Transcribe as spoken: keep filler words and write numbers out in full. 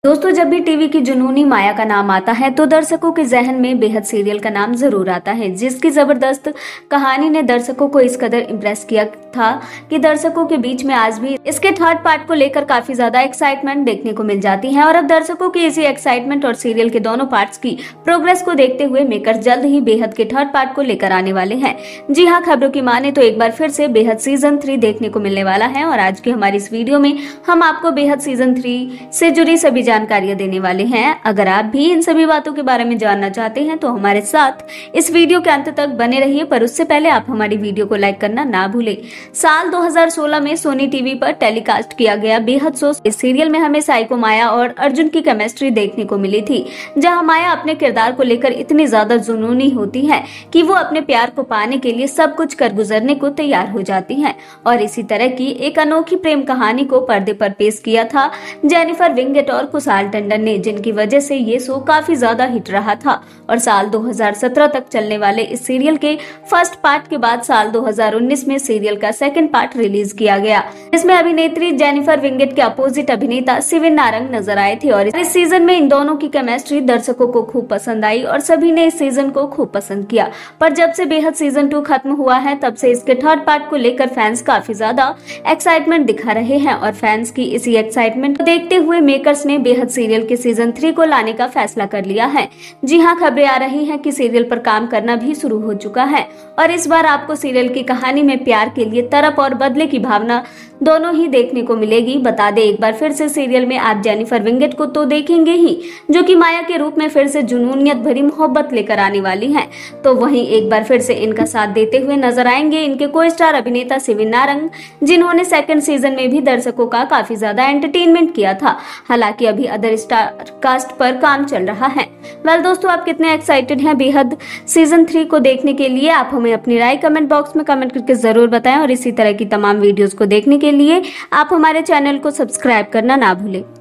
दोस्तों, जब भी टीवी की जुनूनी माया का नाम आता है तो दर्शकों के जहन में बेहद सीरियल का नाम जरूर आता है, जिसकी जबरदस्त कहानी ने दर्शकों को इस कदर इम्प्रेस किया था कि दर्शकों के बीच में आज भी इसके थर्ड पार्ट को लेकर काफी ज्यादा एक्साइटमेंट देखने को मिल जाती है। और अब दर्शकों की इसी एक्साइटमेंट और सीरियल के दोनों पार्ट्स की प्रोग्रेस को देखते हुए मेकर जल्द ही बेहद के थर्ड पार्ट को लेकर आने वाले हैं। जी हाँ, खबरों की माने तो एक बार फिर से बेहद सीजन थ्री देखने को मिलने वाला है। और आज की हमारी इस वीडियो में हम आपको बेहद सीजन थ्री से जुड़ी सभी जानकारियां देने वाले हैं। अगर आप भी इन सभी बातों के बारे में जानना चाहते हैं तो हमारे साथ इस वीडियो के अंत तक बने रहिए, पर उससे पहले आप हमारी वीडियो को लाइक करना ना भूलें। साल दो हज़ार सोलह में सोनी टीवी पर टेलीकास्ट किया गया बेहद सो इस सीरियल में हमें साइको माया और अर्जुन की केमिस्ट्री देखने को मिली थी, जहां माया अपने किरदार को लेकर इतनी ज्यादा जुनूनी होती है कि वो अपने प्यार को पाने के लिए सब कुछ कर गुजरने को तैयार हो जाती है। और इसी तरह की एक अनोखी प्रेम कहानी को पर्दे पर पेश किया था जेनिफर विंगेट और कुशाल टंडन ने, जिनकी वजह से ये शो काफी ज्यादा हिट रहा था। और साल दो हज़ार सत्रह तक चलने वाले इस सीरियल के फर्स्ट पार्ट के बाद साल दो हज़ार उन्नीस में सीरियल का सेकंड पार्ट रिलीज किया गया, इसमें अभिनेत्री जेनिफर विंगेट के अपोजिट अभिनेता सिविन नारंग नजर आए थे। और इस सीजन में इन दोनों की केमिस्ट्री दर्शकों को खूब पसंद आई और सभी ने इस सीजन को खूब पसंद किया। पर जब से बेहद सीजन टू खत्म हुआ है तब से इसके थर्ड पार्ट को लेकर फैंस काफी ज्यादा एक्साइटमेंट दिखा रहे हैं। और फैंस की इसी एक्साइटमेंट को देखते हुए मेकर्स ने बेहद सीरियल के सीजन थ्री को लाने का फैसला कर लिया है। जी हाँ, खबरें आ रही हैं कि सीरियल पर काम करना भी शुरू हो चुका है और इस बार आपको सीरियल की कहानी में प्यार के लिए तरफ और बदले की भावना दोनों ही देखने को मिलेगी। बता दें, एक बार फिर से सीरियल में आप जेनिफर विंगेट को तो देखेंगे ही, जो कि माया के रूप में फिर से जुनूनियत भरी मोहब्बत लेकर आने वाली हैं। तो वहीं एक बार फिर से इनका साथ देते हुए नजर आएंगे इनके को स्टार अभिनेता सिविन नारंग, जिन्होंने सेकंड सीजन में भी दर्शकों का काफी ज्यादा एंटरटेनमेंट किया था। हालांकि अभी अदर स्टार कास्ट पर काम चल रहा है। वेल दोस्तों, आप कितने एक्साइटेड हैं बेहद सीजन थ्री को देखने के लिए? आप हमें अपनी राय कमेंट बॉक्स में कमेंट करके जरूर बताएं और इसी तरह की तमाम वीडियोस को देखने के लिए आप हमारे चैनल को सब्सक्राइब करना ना भूलें।